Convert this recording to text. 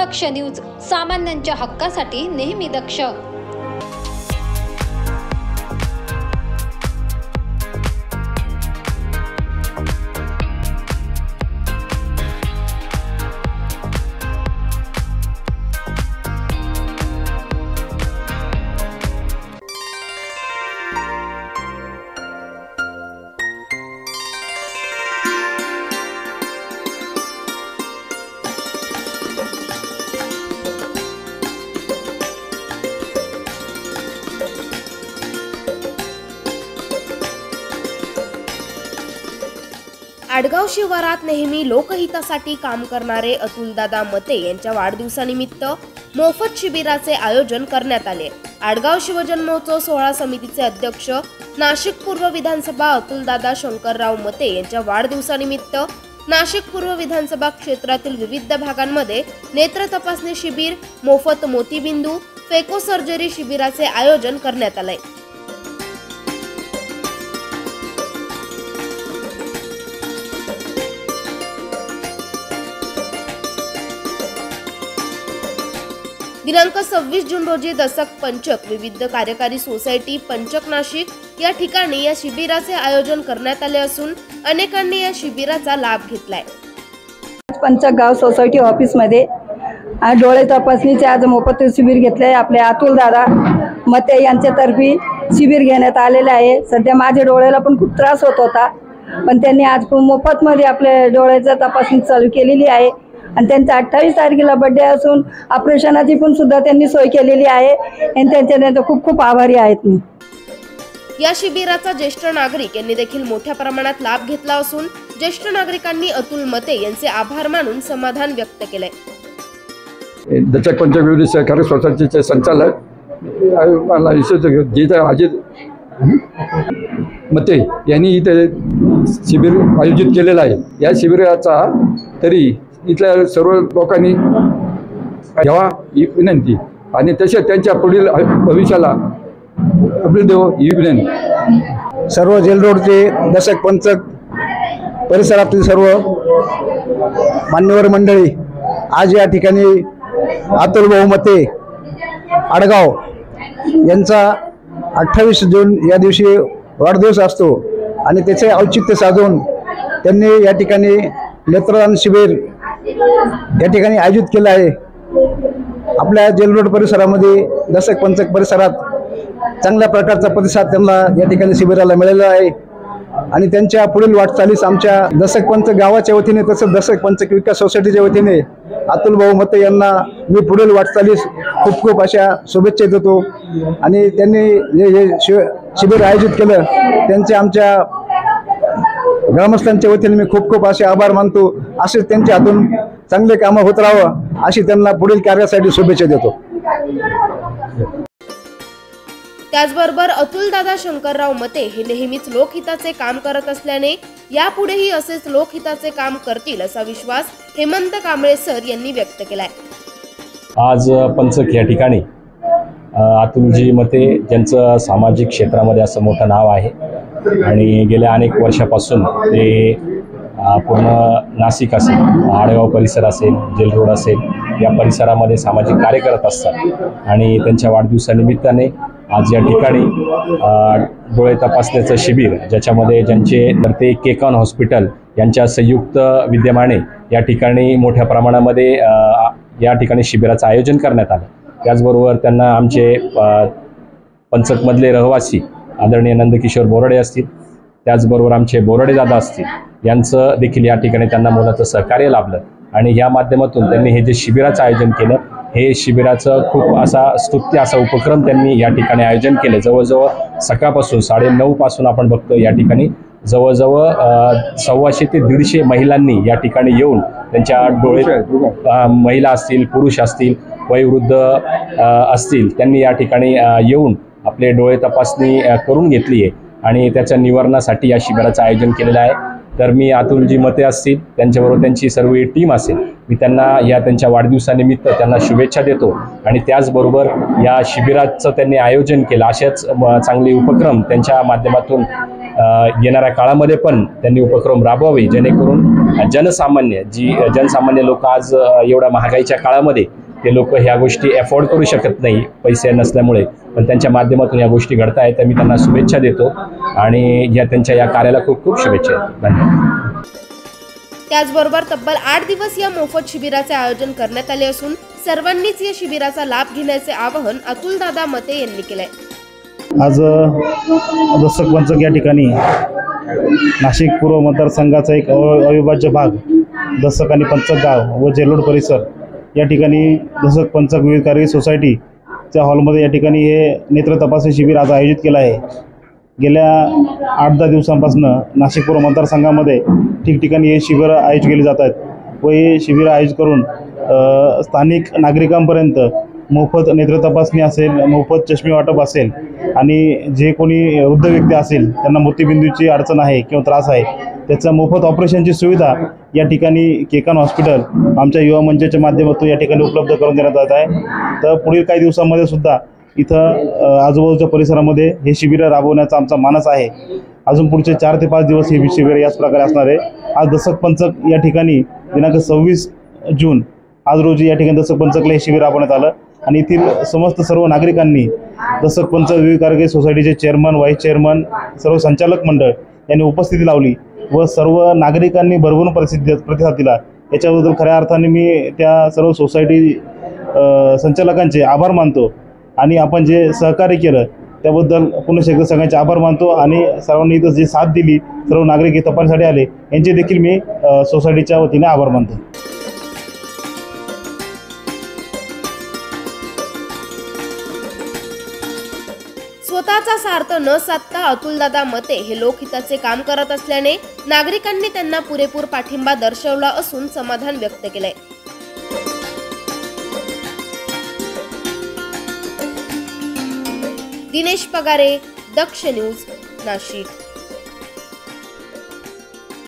दक्ष news, सामान्यांच्या हक्कासाठी नेहमी दक्ष। आडगाव शिवारात नेहमी लोकहितासाठी काम करणारे अतुलदादा मते यांच्या वाढदिवसानिमित्त मोफत शिबिराचे आयोजन करण्यात आले। आडगाव शिवजन्मोत्सव सोहळा समितीचे अध्यक्ष नाशिक पूर्व विधानसभा अतुलदादा शंकरराव मते यांच्या वाढदिवसानिमित्त नाशिक पूर्व विधानसभा क्षेत्रातील विविध भागांमध्ये नेत्र तपासणी शिबिर, मोफत मोतीबिंदू, फेको सर्जरी शिबिराचे आयोजन करण्यात आले। दिनांक 26 जून रोजी दशक पंचक विविध कार्यकारी सोसायटी पंचक नाशिक या ठिकाणी या शिबिराचे आयोजन करण्यात आले असून अनेकांनी या शिबिराचा लाभ घेतलाय। पंचक गाव सोसायटी ऑफिस मध्ये डोळे तपासणीचे आज मोफत शिबिर घेतले। आपले अतुलदादा मते यांच्यातर्फे शिबिर घेण्यात आलेले आहे। सध्या माझ्या डोळ्याला पण खूप त्रास होत होता, पण त्यांनी आज खूप मध्ये आपल्या डोळ्याची तपासणी चालू केलेली आहे आणि त्यांचा 28 तारखेला बर्थडे असून ऑपरेशनाची पण सुद्धा त्यांनी सोय केलेली आहे आणि त्यांचे खूप खूप आभारी आहेत मी। या शिबिराचा ज्येष्ठ नागरिक यांनी देखील मोठ्या प्रमाणात लाभ घेतला असून ज्येष्ठ नागरिकांनी अतुल मते यांचे आभार मानून समाधान व्यक्त केले। दशक पंचक विविध सहकारी सोसायटीचे संचालक अजित मते यांनी इथे शिबिर आयोजित केलेलं आहे। या शिबिराचा तरी इथल्या सर्व लोकांनी घ्यावा ही विनंती आणि तसेच त्यांच्या पुढील भविष्याला अभिवृद्धी ही विनंती। सर्व जेल रोडचे दशक पंचक परिसरातील सर्व मान्यवर मंडळी आज या ठिकाणी अतुल भाऊ मते आडगाव यांचा 28 जून या दिवशी वाढदिवस असतो आणि त्याचे औचित्य साधून त्यांनी या ठिकाणी नेत्रदान शिबिर या ठिकाणी आयोजित केलं आहे। आपल्या जेल रोड परिसरामध्ये दशक पंचक परिसरात चांगल्या प्रकारचा प्रतिसाद त्यांना या ठिकाणी शिबिराला मिळालेला आहे आणि त्यांच्या पुढील वाटचालीस आमच्या दशक पंचक गावाच्या वतीने तसंच दशक पंचक विकास सोसायटीच्या वतीने अतुल भाऊ मते यांना मी पुढील वाटचालीस खूप खूप अशा शुभेच्छा देतो आणि त्यांनी जे शिबिर आयोजित केलं त्यांचे आमच्या ग्रामस्थांच्या वतीने मी खूप खूप असे आभार मानतो। असे त्यांच्या हातून चांगले कामं होत राहावं अशी त्यांना पुढील कार्यासाठी शुभेच्छा देतो। त्याचबरोबर अतुलदादा शंकरराव मते हे नेहमीच लोकहिताचे काम करत असल्याने यापुढेही असेच लोकहिताचे काम करतील असा विश्वास हेमंत कांबळे सर यांनी व्यक्त केलाय। आज पंचक या ठिकाणी अतुलजी मते ज्यांचं सामाजिक क्षेत्रामध्ये असं मोठं नाव आहे आणि गेल्या अनेक वर्षापासून ते पूर्ण नाशिक असेल, आडगाव परिसर असेल, जेल रोड असेल या परिसरामध्ये सामाजिक कार्य करत असतात आणि त्यांच्या वाढदिवसानिमित्ताने आज या ठिकाणी डोळे तपासण्याचं शिबिर ज्याच्यामध्ये ज्यांचे तर ते केकॉन हॉस्पिटल यांच्या संयुक्त विद्यमाने या ठिकाणी मोठ्या प्रमाणामध्ये या ठिकाणी शिबिराचं आयोजन करण्यात आलं। त्याचबरोबर त्यांना आमचे पंचकमधले रहिवासी आदरणीय नंदकिशोर बोराडे असतील, त्याचबरोबर आमचे बोराडे दादा असतील यांचं देखील या ठिकाणी त्यांना मोलाचं सहकार्य लाभलं आणि या माध्यमातून त्यांनी हे जे शिबिराचं आयोजन केलं हे शिबिराचं खूप असा स्तुत्य असा उपक्रम त्यांनी या ठिकाणी आयोजन केले। जवळजवळ सकाळपासून 9:30 पासून आपण बघतो या ठिकाणी जवळजवळ 125 ते 150 महिलांनी या ठिकाणी येऊन त्यांच्या डोळे महिला असतील, पुरुष असतील, वयोवृद्ध असतील त्यांनी या ठिकाणी येऊन आपले डोळे तपासणी करून घेतली आहे आणि त्याच्या निवारणासाठी या शिबिराचं आयोजन केलेलं आहे। तर मी अतुलजी मते असतील त्यांच्याबरोबर त्यांची सर्व टीम असेल मी त्यांना या त्यांच्या वाढदिवसानिमित्त त्यांना शुभेच्छा देतो आणि त्याचबरोबर या शिबिराचं त्यांनी आयोजन केलं अशाच चांगले उपक्रम त्यांच्या माध्यमातून येणाऱ्या काळामध्ये पण त्यांनी उपक्रम राबवावे, जेणेकरून जनसामान्य लोक आज एवढ्या महागाईच्या काळामध्ये ते लोक ह्या गोष्टी अफोर्ड करू शकत नाही पैसे नसल्यामुळे, पण त्यांच्या माध्यमातून या गोष्टी घडत आहेत. तर मी त्यांना शुभेच्छा देतो आणि त्यांच्या या कार्याला खूप खूप शुभेच्छा. धन्यवाद. त्याचबरोबर तब्बल 8 दिवस या मोफत शिबिराचे आयोजन करण्यात आले असून सर्वांनीच या शिबिराचा लाभ घेण्याचे आवाहन अतुलदादा मते यांनी केलंय. आज दसक पंचक या ठिकाणी नाशिक पूर्व मतदारसंघाचा एक अविभाज्य भाग दसक आणि पंचक गाव व जेलोड परिसर या ठिकाणी दसक पंचक विविध कार्य सोसायटीच्या हॉलमध्ये या ठिकाणी हे नेत्र तपासणी शिबिर आज आयोजित केलं आहे. गेल्या 8-10 दिवसांपासून नाशिक पूर्व मतदारसंघामध्ये ठिकठिकाणी हे शिबिर आयोजित केली जात आहेत व हे शिबिर आयोजित करून स्थानिक नागरिकांपर्यंत मोफत नेत्र तपासणी असेल, मोफत चष्मे वाटप असेल आणि जे कोणी वृद्ध व्यक्ती असेल त्यांना मोतीबिंदूची अडचण आहे किंवा त्रास आहे त्याचं मोफत ऑपरेशनची सुविधा या ठिकाणी केकान हॉस्पिटल आमच्या युवा मंचाच्या माध्यमातून या ठिकाणी उपलब्ध करून देण्यात येत आहे. तर पुढील काही दिवसांमध्ये सुद्धा इथं आजूबाजूच्या परिसरामध्ये हे शिबिर राबवण्याचा आमचा मानस आहे. अजून पुढचे 4 ते 5 दिवस हे शिबिर याच प्रकारे असणार आहे. आज दसक पंचक या ठिकाणी दिनांक 26 जून आज रोजी या ठिकाणी दसक पंचकला हे शिबिर राबवण्यात आलं आणि येथील समस्त सर्व नागरिकांनी दसक पंचक विविध कार्य सोसायटीचे चेअरमन, व्हाईस चेअरमन, सर्व संचालक मंडळ यांनी उपस्थिती लावली व सर्व नागरिकांनी भरभरून प्रतिसाद दिला. याच्याबद्दल खऱ्या अर्थाने मी त्या सर्व सोसायटी संचालकांचे आभार मानतो आणि आपण जे सहकार्य केलं त्याबद्दल पुन्हा एकदा सगळ्यांचे आभार मानतो आणि सर्वांनी इथं जी साथ दिली, सर्व नागरिक हे तपासण्यासाठी आले यांचे देखील मी सोसायटीच्या वतीने आभार मानतो. स्वतःचा स्वार्थ न साधता अतुलदादा मते हे लोकहिताचे काम करत असल्याने नागरिकांनी त्यांना पुरेपूर पाठिंबा दर्शवला असून समाधान व्यक्त केलंय. दिनेश पगारे, दक्ष न्यूज, नाशिक.